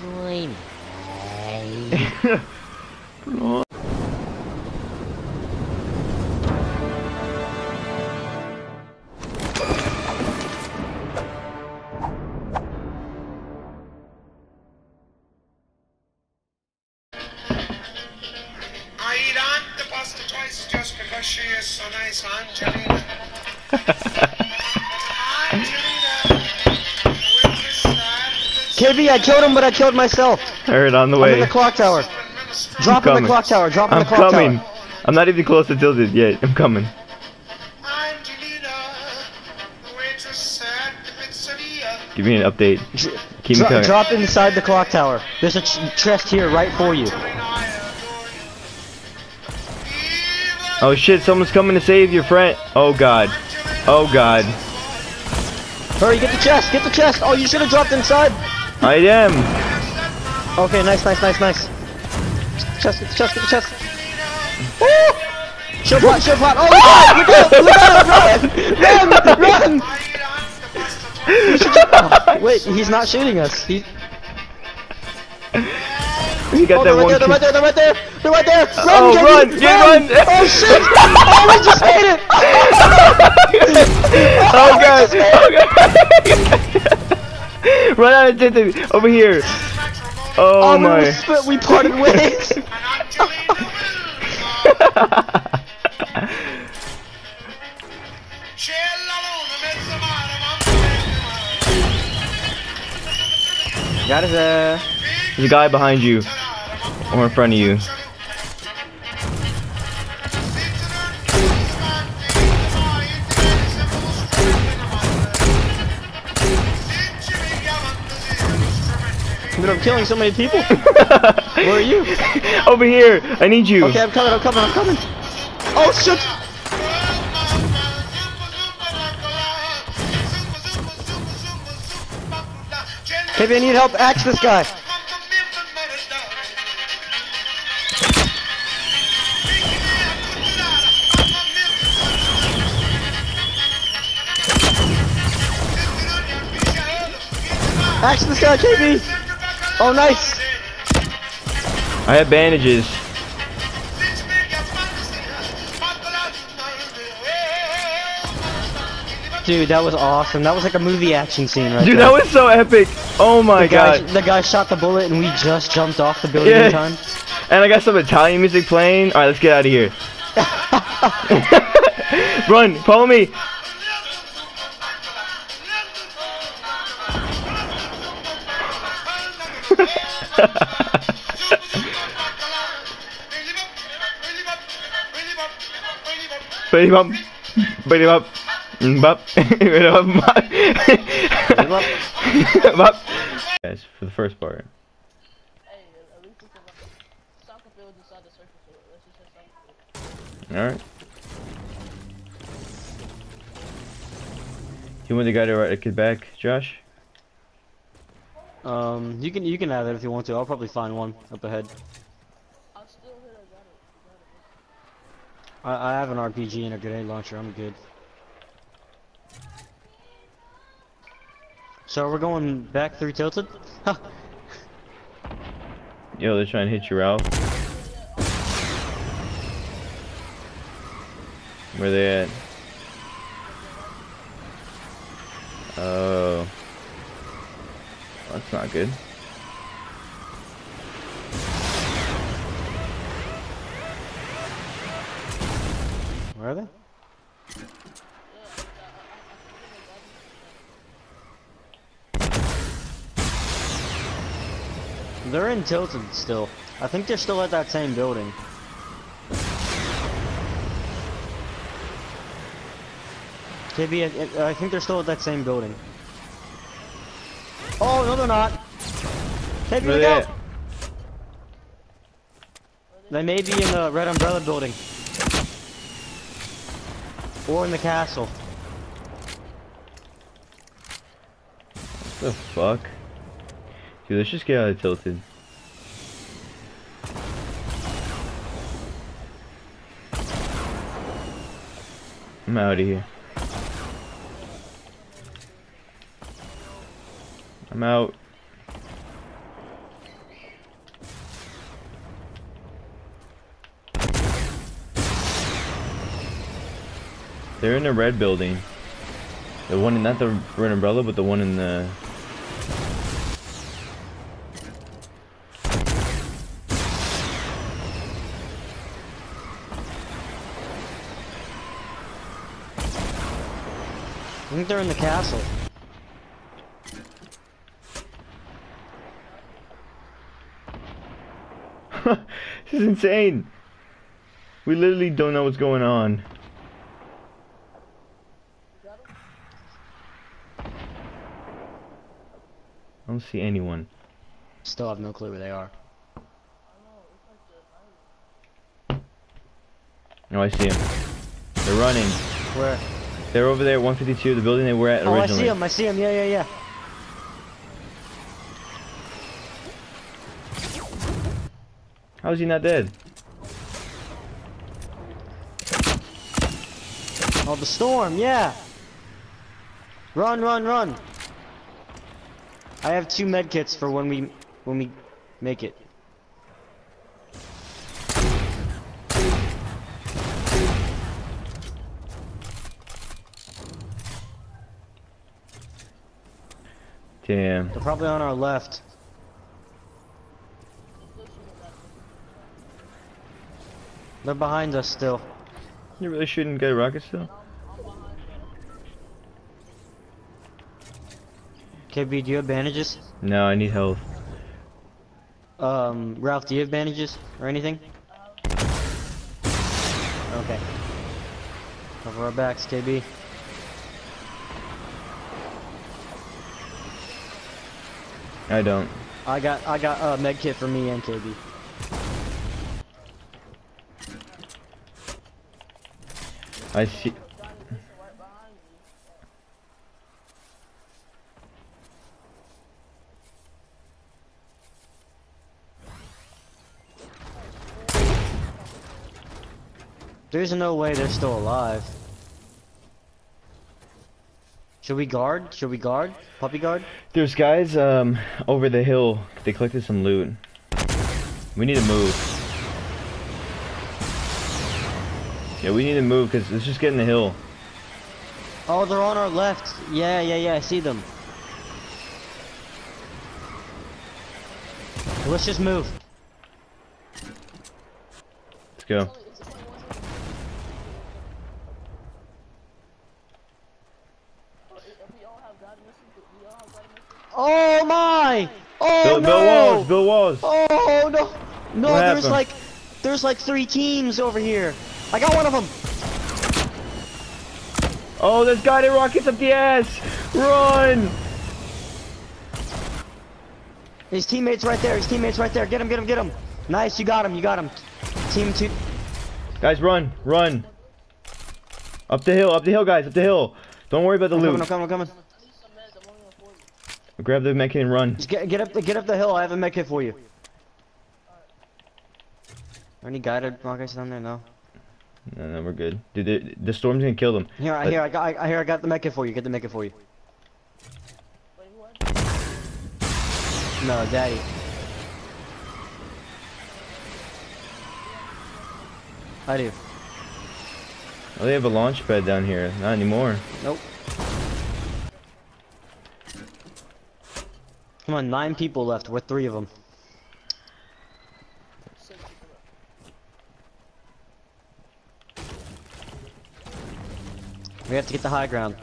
Join me. I eat Aunt the pasta twice just because she is so nice, Angelina. Angelina. KB, I killed him, but I killed myself. I heard on the I'm in way. the clock tower. Drop in the clock tower. Drop in the I'm clock coming. tower. I'm not even close to tilted yet. I'm coming. Angelina. Waitress at the pizzeria. Give me an update. Keep me coming. Drop inside the clock tower. There's a chest here right for you. Oh shit, someone's coming to save your friend. Oh god. Oh god. Hurry, get the chest. Get the chest. Oh, you should have dropped inside. I am. Okay, nice. Chest, get the chest, get the chest. Woo! Shield pot. Oh, look out, run! Oh, wait, he's not shooting us. He got that one. They're right there. Run! Run! Oh shit! Oh, we just made it! Oh god! Run out of tilted over here. Oh my! We parted ways. Got his There's a guy behind you, or in front of you. But I'm killing so many people. Where are you? Over here. I need you. Okay, I'm coming. Oh shit! KB, I need help. Axe this guy. Axe this guy, KB. Oh, nice. I have bandages. Dude, that was awesome. That was like a movie action scene right Dude, there. that was so epic. Oh my god. The guy shot the bullet and we just jumped off the building in time. And I got some Italian music playing. Alright, let's get out of here. Run, follow me. Beat him up. Guys, for the first part. Alright. You want the guy to ride a kid back, Josh? You can have it if you want to. I'll probably find one up ahead. I have an RPG and a grenade launcher. I'm good. So we're going back through Tilted? Yo, they're trying to hit you, Ralph. Where they at? Oh. That's not good. Where are they? They're in Tilted still. I think they're still at that same building. KB, I think they're still at that same building. Oh, no they're not. KB, look out! They may be in the Red Umbrella building. Or in the castle. What the fuck? Dude, let's just get out of Tilted. I'm out of here. I'm out. They're in the red building. The one in, not the red umbrella, but the one in the... I think they're in the castle. This is insane. We literally don't know what's going on. I don't see anyone. Still have no clue where they are. Oh, I see them. They're running. Where? They're over there at 152, the building they were at Oh, originally. I see him, yeah, yeah, yeah. How is he not dead? Oh, the storm, yeah. Run, run, run. I have 2 medkits for when we make it. Damn. They're probably on our left. They're behind us still. You really shouldn't get a rocket still? KB, do you have bandages? No, I need health. Ralph, do you have bandages or anything? Okay. Cover our backs, KB. I don't. I got a med kit for me and KB. I see. There's no way they're still alive. Should we guard? Should we guard? Puppy guard? There's guys over the hill. They collected some loot. We need to move. Yeah, we need to move because let's just get in the hill. Oh, they're on our left. Yeah, yeah, yeah, I see them. Let's just move. Let's go. Oh my! Oh Bill, no! Bill Walls, Bill Walls. Oh no! No, What there's happened? there's like 3 teams over here. I got one of them. Oh, there's guided rockets up the ass. Run! His teammates right there. His teammates right there. Get him! Get him! Get him! Nice, you got him! You got him. Team 2. Guys, run, run. Up the hill, guys, up the hill. Don't worry about the I'm loot. coming! I'm coming! I'm coming! Grab the medkit and run. Just get up the hill. I have a med kit for you. Are any guided rockets down there? No. No, we're good. Dude, the storm's gonna kill them. Here, I got the med kit for you. Get the med kit for you. No, Daddy. I do. Oh, they have a launch pad down here. Not anymore. Nope. Come on, 9 people left. We're 3 of them. We have to get the high ground.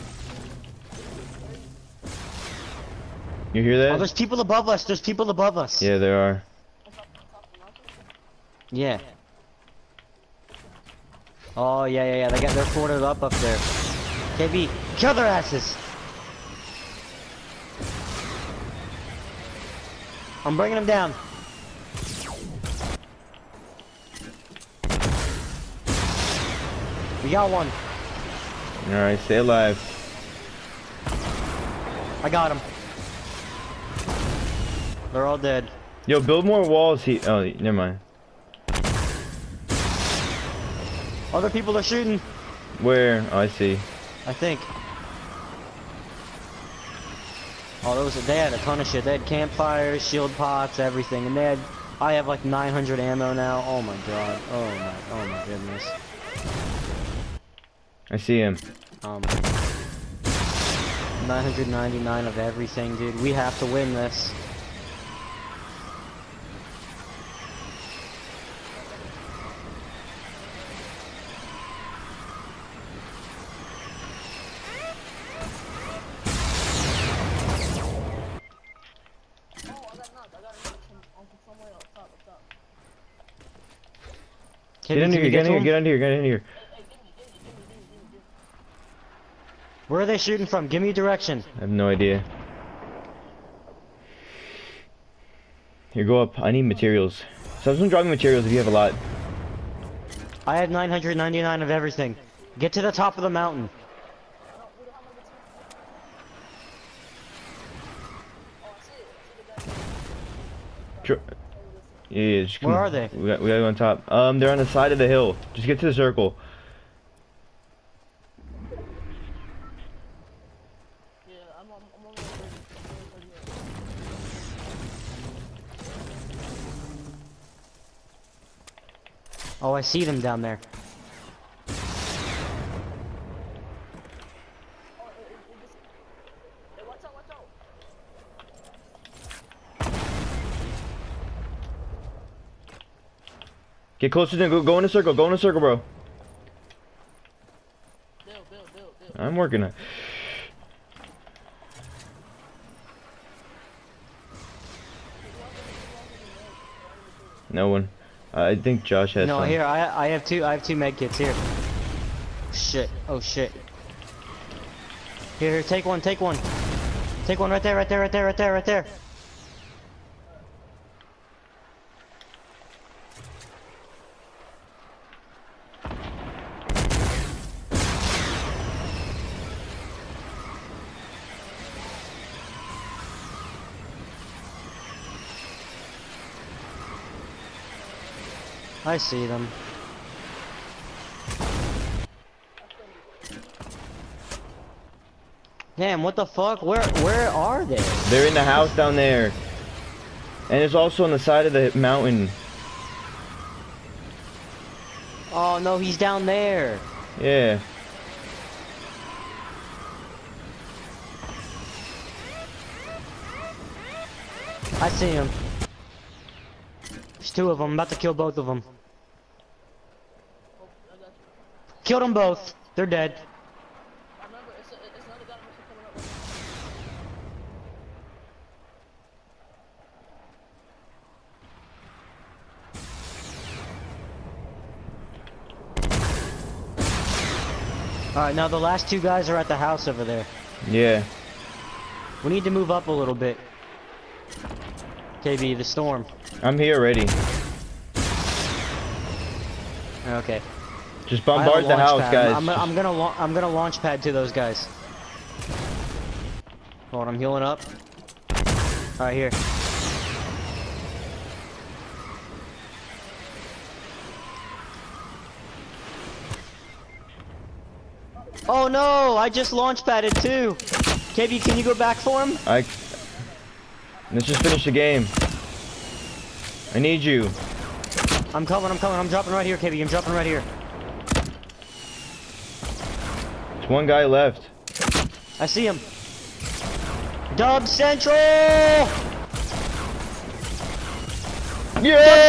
You hear that? Oh, there's people above us. There's people above us. Yeah, there are. Yeah. Oh yeah, yeah, yeah. They're quartered up there. KB, kill their asses. I'm bringing them down. We got one. Alright, stay alive. I got him. They're all dead. Yo, build more walls. Oh, never mind. Other people are shooting. Where? Oh, I see. I think. Oh, they had a ton of shit. They had campfires, shield pots, everything, and I have like 900 ammo now. Oh my god. Oh my goodness. I see him. 999 of everything, dude. We have to win this. Get in here, get in here, get in here, get in here. Where are they shooting from? Give me a direction. I have no idea. Here, go up. I need materials. Someone drop me materials if you have a lot. I have 999 of everything. Get to the top of the mountain. Yeah, just come. Where are they? We gotta go on top. They're on the side of the hill. Just get to the circle. Oh, I see them down there. Get closer to them. Go in a circle. Go in a circle, bro. I'm working on it. No one. I think Josh has No, some. here I have two med kits here. Shit. Oh shit. Here, take one, take one. Take one right there, right there, right there, right there, right there. I see them. Damn, what the fuck? Where are they? They're in the house down there. And it's also on the side of the mountain. Oh no, he's down there. Yeah. I see him. There's two of them. I'm about to kill both of them. Killed them both. They're dead. Alright, now the last two guys are at the house over there. Yeah. We need to move up a little bit. KB, the storm. I'm here already. Okay. Just I have a bombard the launch house, pad. guys. I'm gonna launch pad to those guys. Hold on, I'm healing up. Alright, here. Oh no! I just launch padded too! KB, can you go back for him? Let's just finish the game. I need you. I'm coming, I'm dropping right here, KB, I'm dropping right here. There's one guy left. I see him. Dub Central! Yeah!